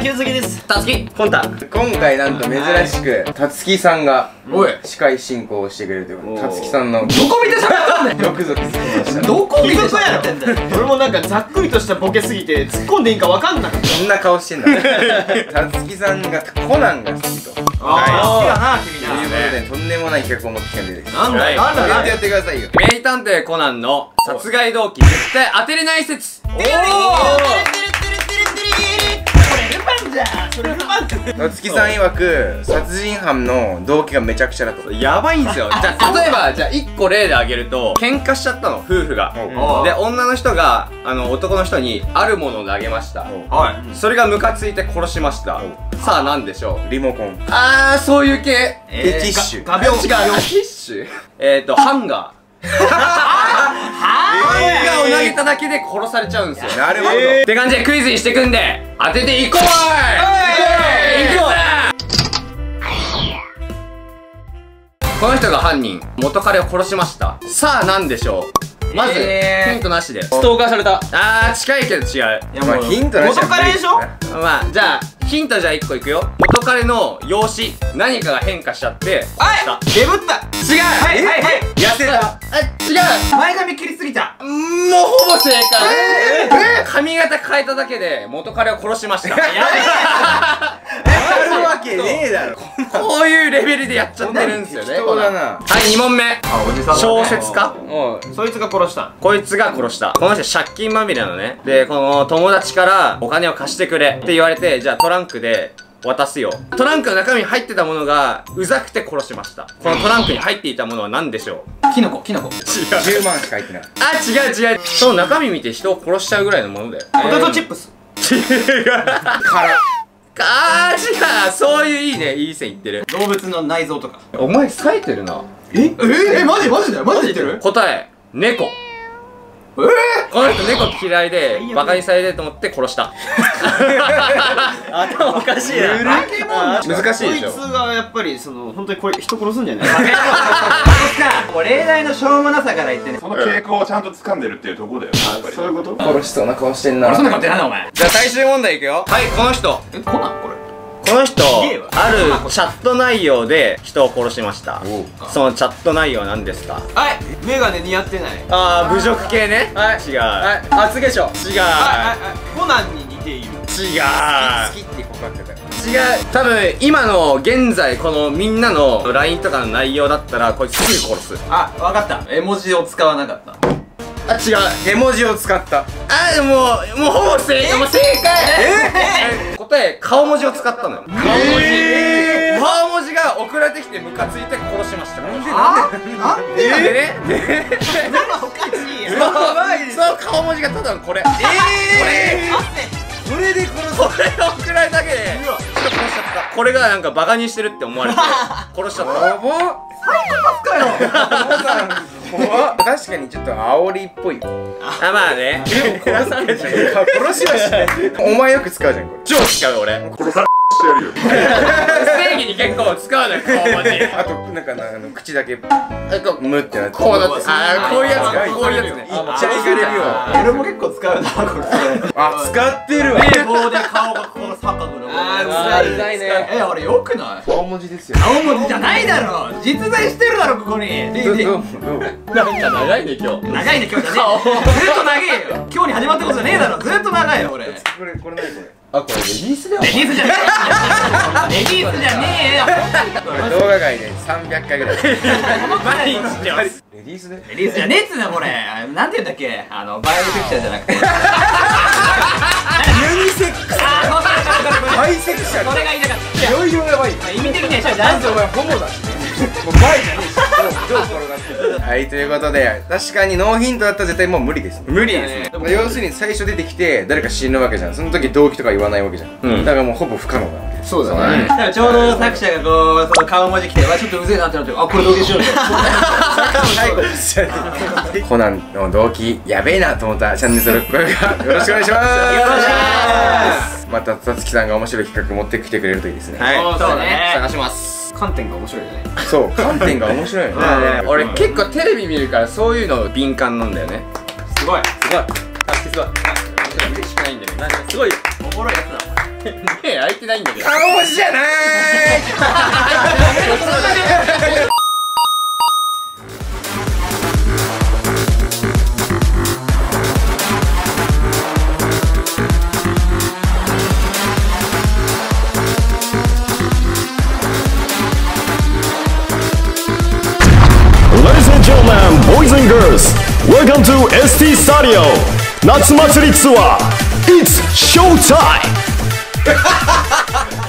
野球好きです。 たつきコンタ。 今回なんと珍しくたつきさんが司会進行をしてくれるということで、たつきさんのどこ見て喋ったんだよ。 ゾクゾクしてきました。 どこ見て喋ってんだよ。 俺もなんかざっくりとしたボケすぎて突っ込んでいいか分かんなかった。 そんな顔してんだ。たつきさんがコナンが好きと。 好きだな君ということでとんでもない企画を持ってきたんで、 なんだなんだやってくださいよ。 名探偵コナンの殺害動機絶対当てれない説。おお。 たつきさん曰く殺人犯の動機がめちゃくちゃだと。 やばいんですよ。じゃあ例えばじゃあ1個例で挙げると、喧嘩しちゃったの夫婦が。で女の人が男の人にあるものを投げました。それがムカついて殺しました。さあ何でしょう。 リモコン。 あーそういう系。 ティッシュ。 画鋲。違う。ティッシュ。ハンガー。ハンガーを投げただけで殺されちゃうんですよ。 なるほど。 って感じでクイズにしてくんで当てていこう。この人が犯人、元彼を殺しました。さあ何でしょう。まずヒントなしで。 ストーカーされた。 近いけど違う。 まあヒントなし。 元彼でしょ。 まあじゃあヒントじゃあ1個いくよ。元彼の容姿何かが変化しちゃってはい。デブった。 違う。 はいはいはい。 痩せた。 違う。 前髪切りすぎた。 もうほぼ正解。髪型変えただけで元彼を殺しました。 あるわけねえだろ。 こういうレベルでやっちゃってるんですよね。 適当だな。 はい、2問目。小説家。 そいつが殺した。 こいつが殺した。この人借金まみれなのね。で、この友達からお金を貸してくれって言われて、じゃあトランクで渡すよ。トランクの中身に入ってたものがうざくて殺しました。このトランクに入っていたものは何でしょう。 キノコ。違う。 10万しか入ってない。 違う。その中身見て人を殺しちゃうぐらいのものだよ。 ポテトチップス。 違う。違う。そういういい線いってる。 動物の内臓とか。 お前冴えてるな。 マジで言ってる。 答え、猫。この人猫嫌いでバカにされてると思って殺した。 頭おかしいな。 難しいでしょ。 こいつがやっぱり本当にこれ人殺すんじゃない。 例題のしょうもなさから言ってね。 その傾向をちゃんと掴んでるっていうところだよ。 そういうこと。 殺しそうな顔してんな。 そんな顔ってなんだお前。 じゃあ最終問題いくよ。はい、この人。 コナンこれ。 この人、あるチャット内容で人を殺しました。そのチャット内容は何ですか。 はい、メガネ似合ってない。 侮辱系ね。違う。 厚化粧。 違う。 コナンに似ている。 違う。 好きって告白だから。 違う。多分今の現在このみんなの LINE とかの内容だったらこいつすぐ殺す。 あ、わかった。絵文字を使わなかった。 違う。 絵文字を使った。 もうほぼ正解。もう正解。答え、顔文字を使ったのよ。顔文字が送られてきてムカついて殺しました。なんでね。 おかしいよ。 その顔文字がただのこれ。 それで殺す。 これが送られただけで人殺しちゃった。これがなんかバカにしてるって思われて殺しちゃった。 やばっ。確かにちょっと煽りっぽいよ。 まあね。 殺されちゃう。殺しはしない。お前よく使うじゃんこれ。 超使う俺。 殺されしてやるよ。 正義に結構使うのよ顔文字。 あとなんか口だけムってなって。 こうなって。こういうやつね。こういうやつね。 いっちゃいかれるよ。 俺も結構使うな、これ。 使ってるわ。 冷房で顔がこの三角の。 うざいね。 俺よくない？ 顔文字ですよ。 青文字じゃないだろ。実在してるだろ、ここに。 なんか長いね今日。 長いね、今日じゃねえ。ずっと長えよ。今日に始まったことじゃねえだろ。ずっと長いよ、俺。 これ何これ。 これレディースだよ。 レディースじゃねえ。レディースじゃねえよ。 動画外で300回ぐらい。 毎日知ってます。 レディースで。 レディースじゃねえっつうの、これ。なんて言うんだっけ。バイオフィクションじゃなくて。 ユニセックス。バイセクシャル。 これが言いたかった。 いろいろやばい。 意味的にはじゃん。 お前ホモだし。もうバイじゃねえし。どう転がってる。はい、ということで確かにノーヒントだったら絶対もう無理です。 無理ですね。 要するに最初出てきて誰か死ぬわけじゃん。その時動機とか言わないわけじゃん。だからもうほぼ不可能なわけ。 そうだね。 だからちょうど作者がこうその顔文字来て、ちょっとうぜえなってなって、これ動機しようと。 コナンの動機やべえなと思ったらチャンネル登録よろしくお願いします。 よろしくお願いします。 またたつきさんが面白い企画持ってきてくれるといいですね。 はい。 そうだね。 探します。 観点が面白いよね。 そう観点が面白いよね。 俺結構テレビ見るからそういうの敏感なんだよね。 すごい。 すごい。すごい。面白い。嬉しくないんだよね。すごいよ。 おもろいやつだ。 目開いてないんだけど。 顔文字じゃない Ladies and gentlemen, boys and girls, welcome to ST Stadio 夏祭りツアー It's Showtime!